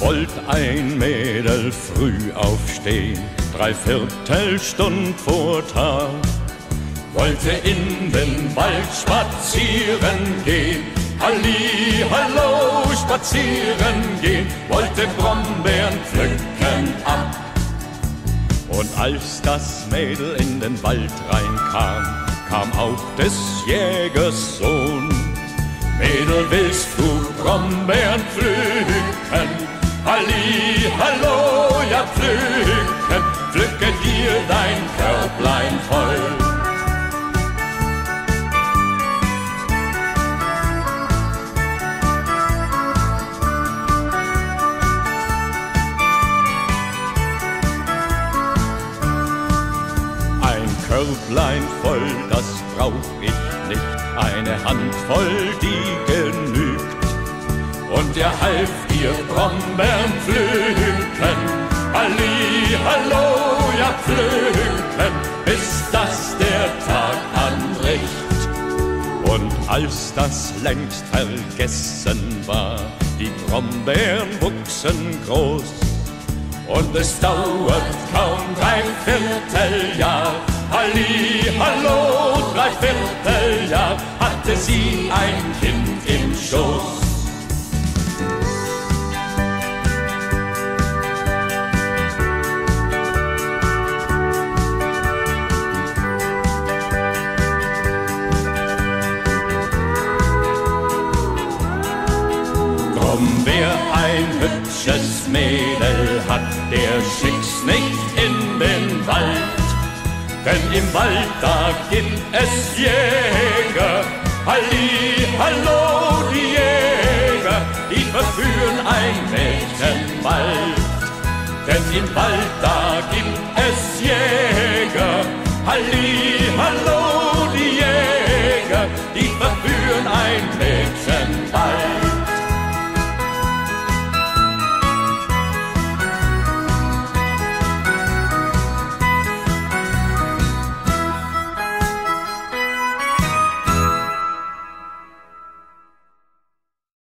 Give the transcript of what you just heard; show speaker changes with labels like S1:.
S1: wollt ein Mädel früh aufstehen, 3/4 Stund vor Tag. Wollte in den Wald spazieren gehen, Halli, hallo, spazieren gehen, wollte Brombeeren pflücken ab. Und als das Mädel in den Wald reinkam, kam auch des Jägers Sohn. Mädel, willst du Brombeeren pflücken? Halli, hallo, ja pflücken, pflücke dir dein Körblein voll. Körblein voll, das brauch ich nicht, eine Handvoll, die genügt. Und er half ihr Brombeeren pflücken, Halli, hallo, ja pflücken, bis dass der Tag anbricht. Und als das längst vergessen war, die Brombeeren wuchsen groß. Und es dauert kaum 3/4 Jahr, Halli, hallo, 3/4 Jahr, hatte sie ein Kind im Schoß. Drum wer ein hübsches Mädel hat, der schickt's nicht in den Wald. Denn im Wald, da gibt es Jäger, Halli, hallo, die Jäger, die verführen ein Mädchen bald. Denn im Wald, da gibt es Jäger, Halli, hallo, die Jäger, die verführen ein Mädchen